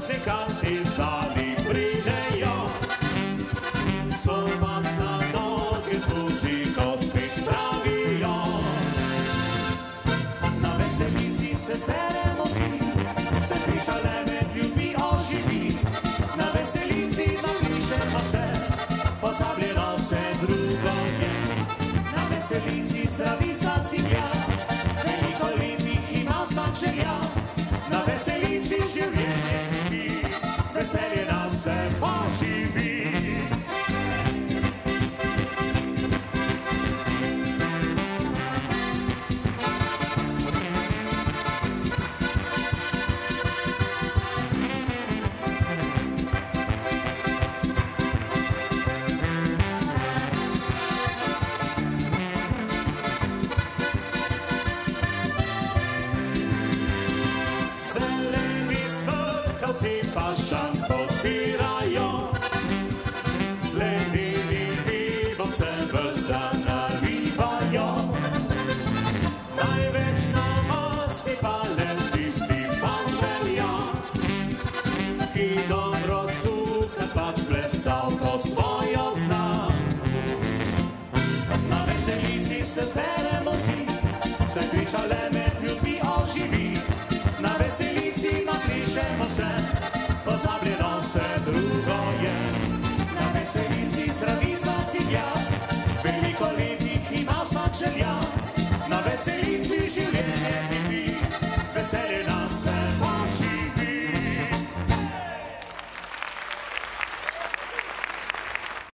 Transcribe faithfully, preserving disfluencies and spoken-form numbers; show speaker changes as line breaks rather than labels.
muzikanti sami pridejo, so vas na noge z muziko spet spravijo. Na veselici se zberemo vsi, se srečale med ljudmi oživi. Na veselici zapišemo se, pozabljeno vse drugo je. Na veselici zdravica ciklja, veliko lepih ima vsak želja. Na veselici življenje ni, veselje nas se poživi. Pašan podpirajo, z ledivim pivom se vrsta nalivajo. Največ nam osipale tisti fant velja, ki dobro suhe pač plesalko svojo zna. Na veselici se zberemo vsi, se srečale